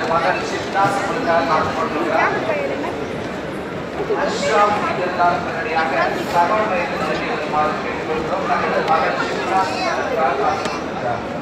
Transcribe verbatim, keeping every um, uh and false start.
மகன் சித்தாஸ் உங்களுக்காக காத்துக் கொண்டிருக்கிறார். அஸ்ராம் இதெல்லாம் உடனடியாக சகோதர வயதில் கேட்டுக்கொள்கிறோம். மகன் சித்தாஸ் உங்களுக்காக காத்துக் கொண்டிருக்கிறார்.